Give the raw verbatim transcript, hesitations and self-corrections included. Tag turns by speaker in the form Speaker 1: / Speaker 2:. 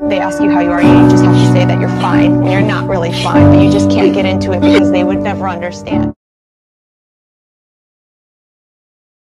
Speaker 1: they ask you how you are, you just have to say that you're fine, when you're not really fine, but you just can't get into it because they would never understand.